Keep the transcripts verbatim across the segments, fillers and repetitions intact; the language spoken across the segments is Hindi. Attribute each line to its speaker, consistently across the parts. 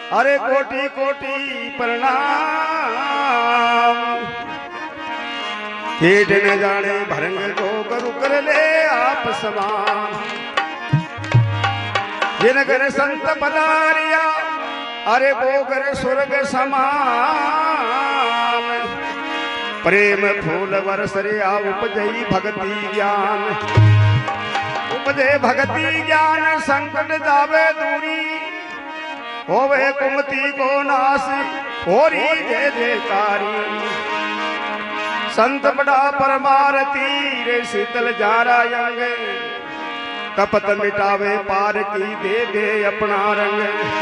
Speaker 1: अरे कोटि कोटि प्रणाम। हेठ न जाने भरंग को गुरु कर ले आप समान। जिन घर संत पधारिया अरे वो घर स्वर्ग समान। प्रेम फूल बरसरिया उपजई भक्ति ज्ञान। उपजे भक्ति ज्ञान संकट जावे दूरी। होवे कुमति को नाश होरी जय जयकारी। संत बड़ा परमारती रे शीतल जारा यंग। तपत मिटावे पार की दे दे अपना रंग।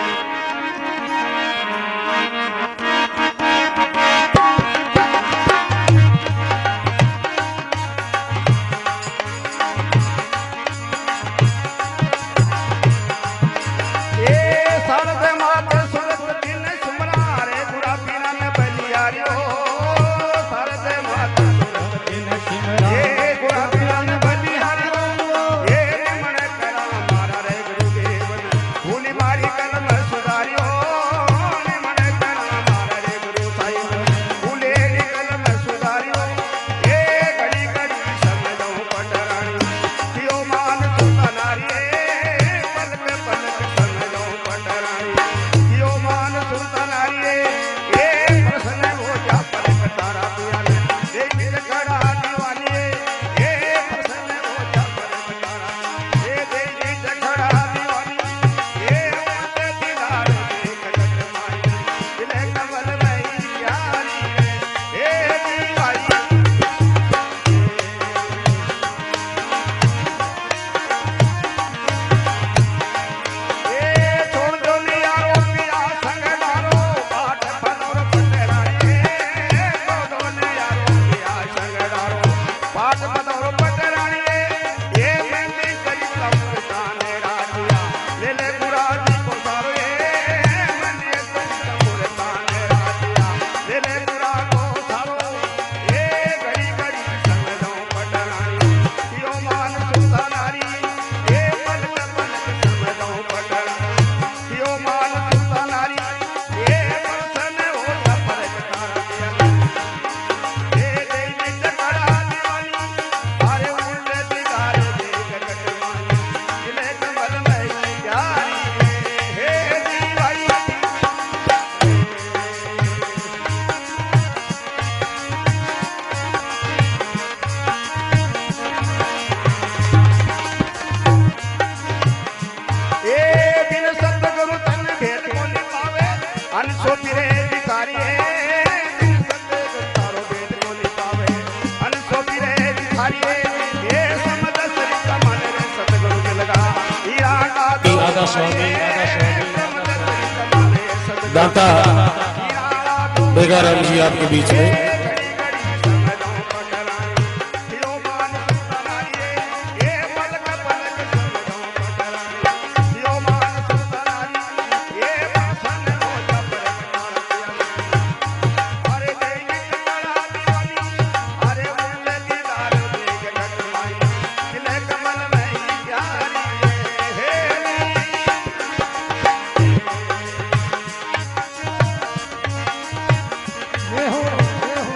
Speaker 2: दाता बेगाराम जी आपके बीच में।
Speaker 3: हो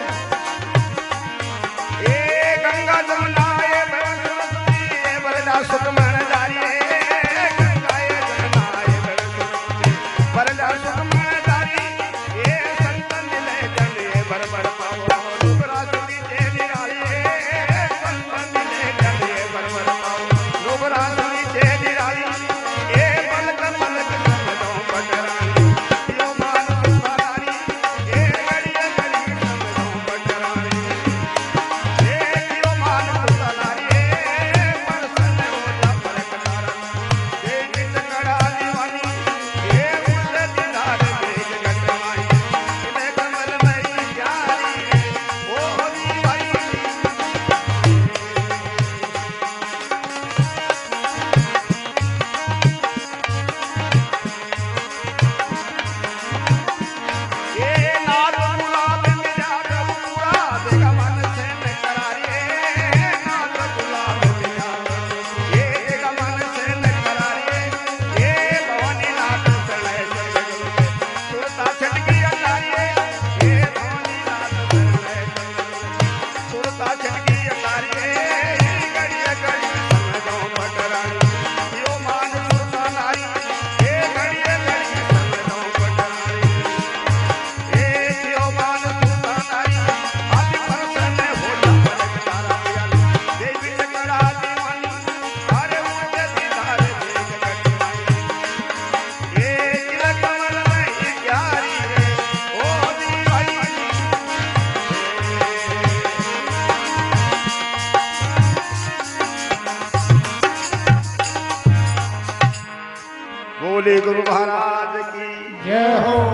Speaker 1: बोले गुरु महाराज की
Speaker 3: जय हो।